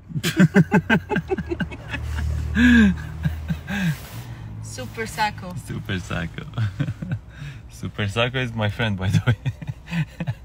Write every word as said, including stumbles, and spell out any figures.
Super Sacco. Super Sacco. Super Sacco is my friend, by the way.